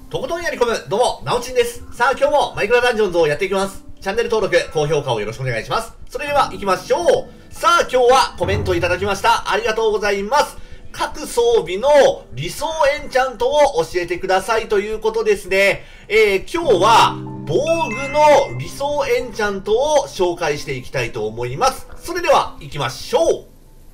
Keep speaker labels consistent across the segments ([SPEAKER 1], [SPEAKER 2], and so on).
[SPEAKER 1] とことんやり込む、どうも、なおちんです。さあ、今日もマイクラダンジョンズをやっていきます。チャンネル登録、高評価をよろしくお願いします。それでは行きましょう。さあ、今日はコメントいただきました。ありがとうございます。各装備の理想エンチャントを教えてくださいということですね。今日は防具の理想エンチャントを紹介していきたいと思います。それでは行きましょう。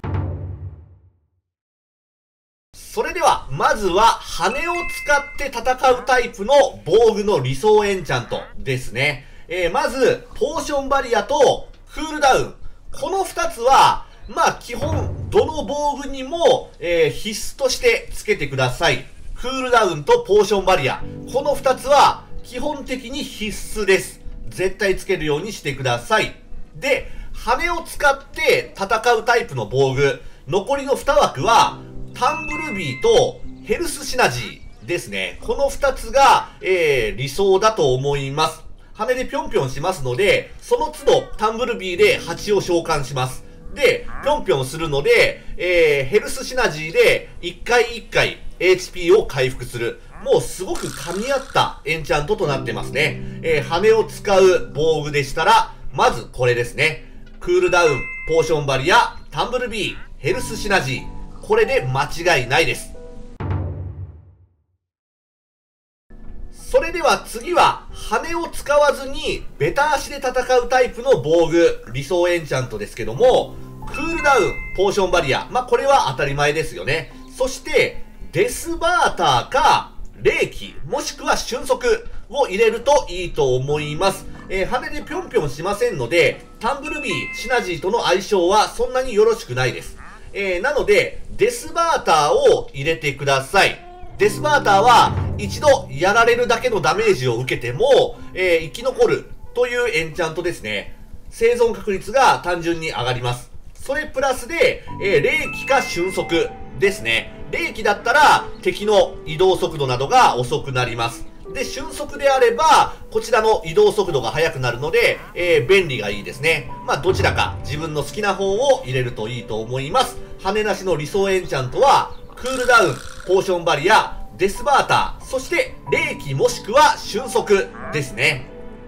[SPEAKER 1] それでは、まずは、羽を使って戦うタイプの防具の理想エンチャントですね。まず、ポーションバリアとクールダウン。この2つは、基本、どの防具にも、必須として付けてください。クールダウンとポーションバリア。この2つは、基本的に必須です。絶対付けるようにしてください。で、羽を使って戦うタイプの防具。残りの2枠は、タンブルビーとヘルスシナジーですね。この2つが、理想だと思います。羽でぴょんぴょんしますので、その都度タンブルビーで蜂を召喚します。で、ぴょんぴょんするので、ヘルスシナジーで1回1回 HP を回復する。もうすごく噛み合ったエンチャントとなってますね。羽を使う防具でしたら、まずこれですね。クールダウン、ポーションバリア、タンブルビー、ヘルスシナジー。これで間違いないです。それでは次は、羽を使わずに、ベタ足で戦うタイプの防具、理想エンチャントですけども、クールダウン、ポーションバリア。これは当たり前ですよね。そして、デスバーターか、霊気、もしくは瞬足を入れるといいと思います。羽でぴょんぴょんしませんので、タンブルビー、シナジーとの相性はそんなによろしくないです。なので、デスバーターを入れてください。デスバーターは、一度やられるだけのダメージを受けても、生き残るというエンチャントですね。生存確率が単純に上がります。それプラスで、霊気か瞬足ですね。霊気だったら、敵の移動速度などが遅くなります。で、瞬足であれば、こちらの移動速度が速くなるので、便利がいいですね。どちらか自分の好きな方を入れるといいと思います。羽なしの理想エンチャントは、クールダウン、ポーションバリア、デスバーター、そして霊気もしくは瞬足ですね。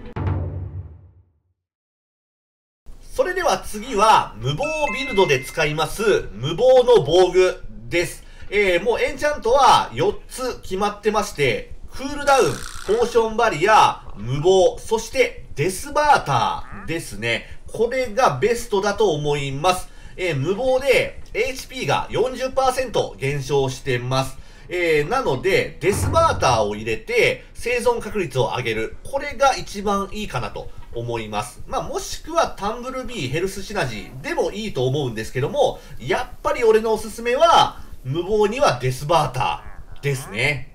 [SPEAKER 1] それでは次は、無謀ビルドで使います、無謀の防具です。もうエンチャントは4つ決まってまして、クールダウン、ポーションバリア、無謀、そしてデスバーターですね。これがベストだと思います。無謀で HP が 40% 減少してます。なので、デスバーターを入れて生存確率を上げる。これが一番いいかなと思います。もしくはタンブルビー、ヘルスシナジーでもいいと思うんですけども、やっぱり俺のおすすめは、無謀にはデスバーターですね。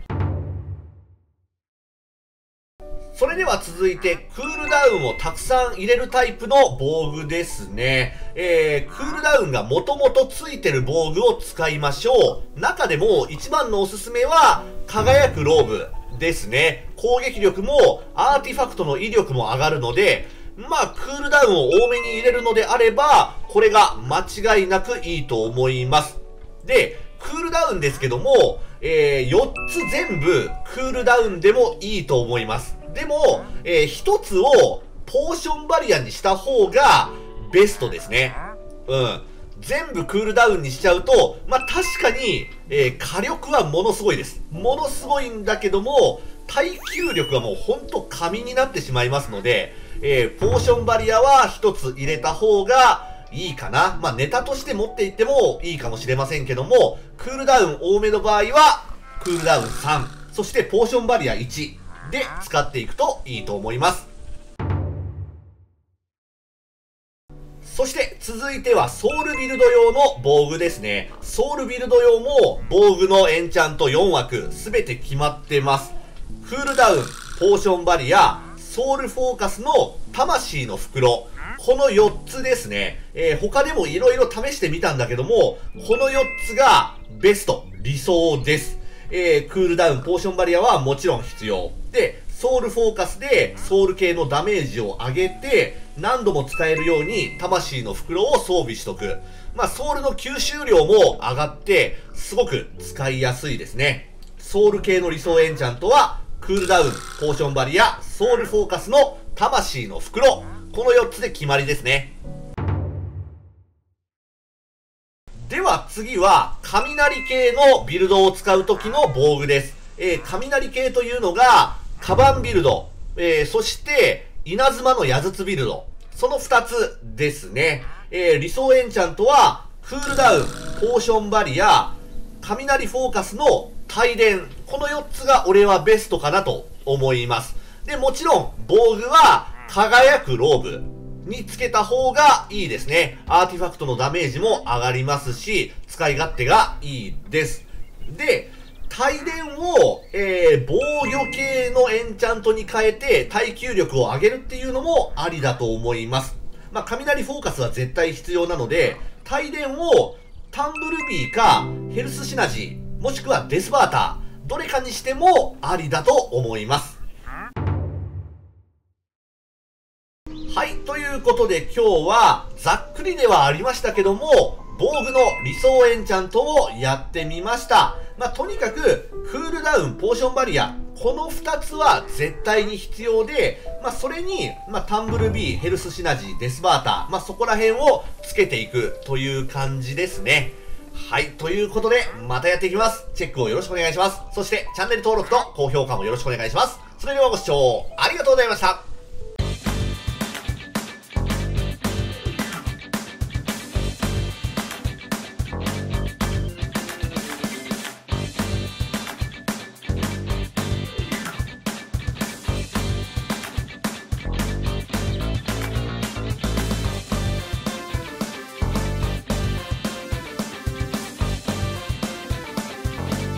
[SPEAKER 1] それでは続いて、クールダウンをたくさん入れるタイプの防具ですね。クールダウンがもともとついてる防具を使いましょう。中でも一番のおすすめは、輝くローブですね。攻撃力もアーティファクトの威力も上がるので、クールダウンを多めに入れるのであれば、これが間違いなくいいと思います。で、クールダウンですけども、4つ全部クールダウンでもいいと思います。でも、1つをポーションバリアにした方がベストですね。全部クールダウンにしちゃうと、確かに、火力はものすごいです。ものすごいんだけども、耐久力はもうほんと紙になってしまいますので、ポーションバリアは1つ入れた方がいいかな。ネタとして持っていってもいいかもしれませんけども、クールダウン多めの場合は、クールダウン3、そしてポーションバリア1で使っていくといいと思います。そして続いてはソウルビルド用の防具ですね。ソウルビルド用も防具のエンチャント4枠すべて決まってます。クールダウン、ポーションバリア、ソウルフォーカスの魂の袋。この4つですね。他でも色々試してみたんだけども、この4つがベスト、理想です。クールダウン、ポーションバリアはもちろん必要。で、ソウルフォーカスでソウル系のダメージを上げて、何度も使えるように魂の袋を装備しとく。ソウルの吸収量も上がって、すごく使いやすいですね。 ソウル系の理想エンチャントは、クールダウン、ポーションバリア、ソウルフォーカスの魂の袋。この4つで決まりですね。では次は、雷系のビルドを使う時の防具です。雷系というのが、カバンビルド、そして、稲妻の矢筒ビルド。その2つですね。理想エンチャントは、クールダウン、ポーションバリア、雷フォーカスの帯電。この4つが俺はベストかなと思います。で、もちろん、防具は、輝くローブにつけた方がいいですね。アーティファクトのダメージも上がりますし、使い勝手がいいです。で、帯電を、防御系のエンチャントに変えて耐久力を上げるっていうのもありだと思います。まあ、雷フォーカスは絶対必要なので、帯電をタンブルビーかヘルスシナジー、もしくはデスバーター、どれかにしてもありだと思います。はい、ということで今日はざっくりではありましたけども、防具の理想エンチャントをやってみました。まあ、とにかく、クールダウン、ポーションバリア、この2つは絶対に必要で、まあ、それに、まあ、タンブルビー、ヘルスシナジー、デスバーター、まあ、そこら辺をつけていくという感じですね。はい、ということで、またやっていきます。チェックをよろしくお願いします。そして、チャンネル登録と高評価もよろしくお願いします。それではご視聴ありがとうございました。